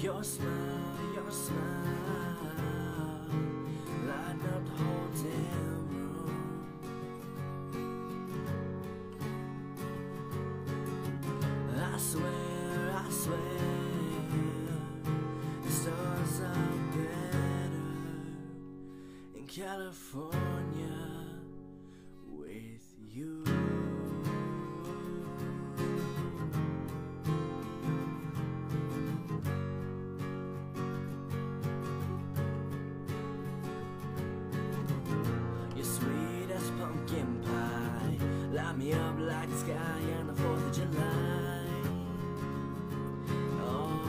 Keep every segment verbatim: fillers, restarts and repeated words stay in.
Your smile, your smile, light up the whole damn room. I swear, I swear, the stars are better in California with you. Sweet as pumpkin pie, light me up like the sky on the fourth of July. Oh,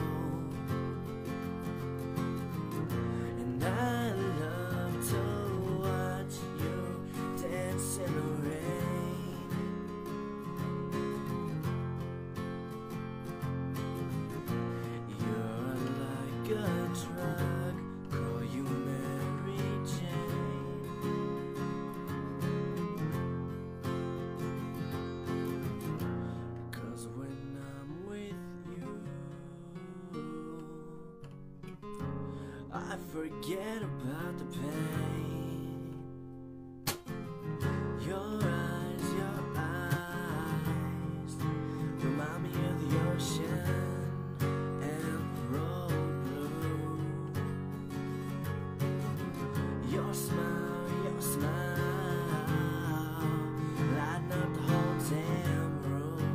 and I love to watch you dance in the rain. You're like a drug, call you Mary Jane. I forget about the pain. Your eyes, your eyes remind me of the ocean and road blue. Your smile, your smile, lighting up the whole damn room.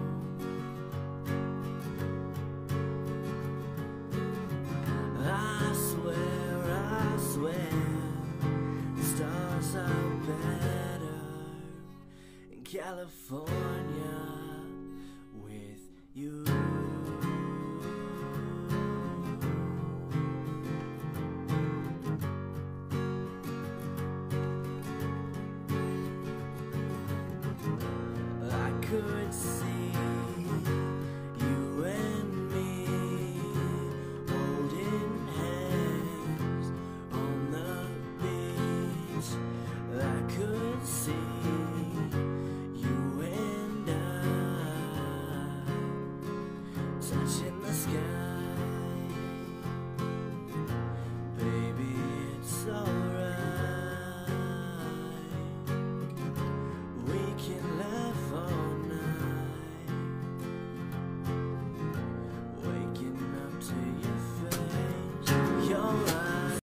I swear, I swear, the stars are better in California with you. I could see